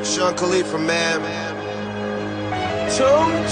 Sean Khalifa, man. 2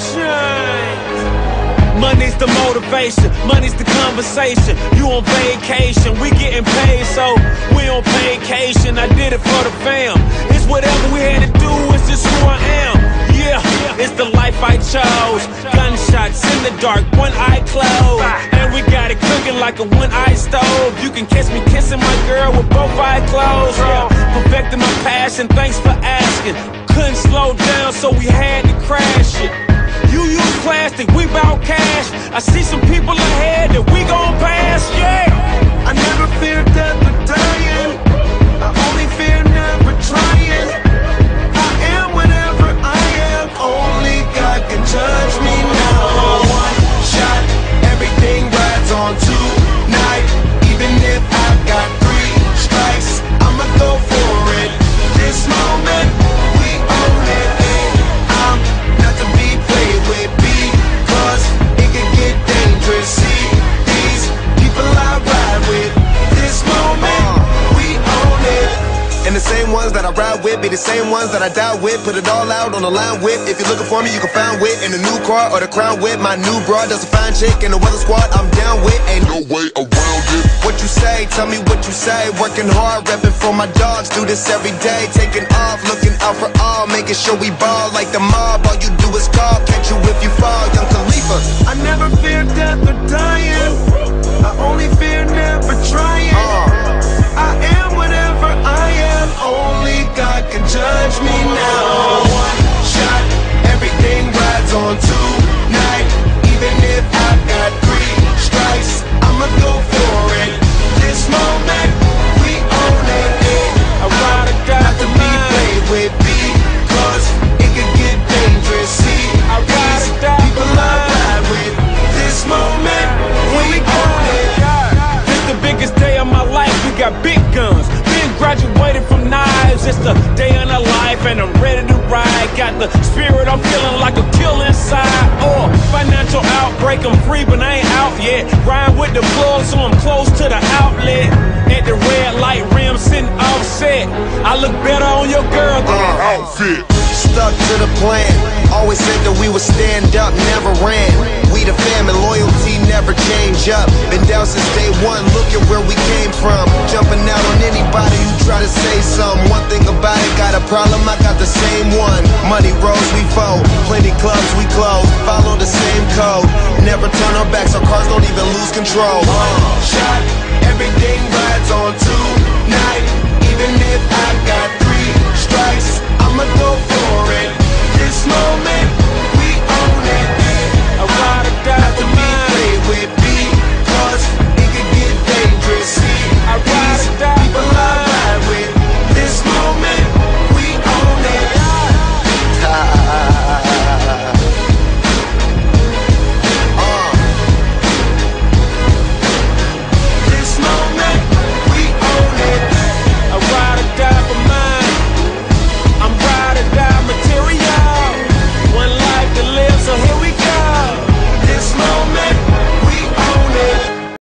Chainz. Money's the motivation, money's the conversation. You on vacation, we getting paid, so we on vacation. I did it for the fam. It's whatever we had to do, it's just who I am. Yeah, it's the life I chose. Gunshots in the dark, one eye closed, and we got it cooking like a one-eye stove. You can catch me kissing my girl with both eyes closed. Yeah, perfecting my passion, thanks for asking. Couldn't slow down, so we had to crash it. You use plastic, we bout cash. I see some people ahead that we gon' pass, yeah. I never fear death or dying. I only fear never trying. I am whatever I am. Only God can judge me now. One shot, everything rides on tonight. Even if I got 3 strikes, I'ma go for it. This moment, we own it. I'm not to be played with, because it can get dangerous. See, these people I ride with. This moment, we own it. And the same ones that I ride with be the same ones that I die with. Put it all out on the line with. If you're looking for me, you can find wit in the new car or the crown with. My new broad does a fine chick in the weather squad. I'm down with, ain't no way around it. What you say? Tell me what you say. Working hard, repping for my dogs. Do this every day. Taking off, looking out for all, making sure we ball like the mob. All you do is call, catch you if you fall. Young Khalifa. I never fear death or dying. I only fear never trying. I am whatever I am. Only God can judge me now. One shot, everything rides on tonight. Even if I got 3 strikes, I'ma go for it. This moment, we own it. I ride or die Not to be played with, because it can get dangerous. See, I ride or die people I ride with. This moment, we own it. This the biggest day of my life, we got big guns. Been graduated from knives, it's the day of the life and I'm ready to ride. Got the spirit, I'm feeling like a kill inside. Financial outbreak, I'm free but I ain't out yet. Ride with the plug so I'm close to the outlet. At the red light rim sitting offset. I look better on your girl than an outfit. Stuck to the plan. Always said that we would stand up, never ran. We the fam and loyalty never change up. Been down since day one, look at where we came from. Jumping out on anybody who try to say something. One thing about it, got a problem, I got the same one. Money rolls, we fold. Plenty clubs, we close. Follow the same code. Never turn our backs, our cars don't even lose control. Shot,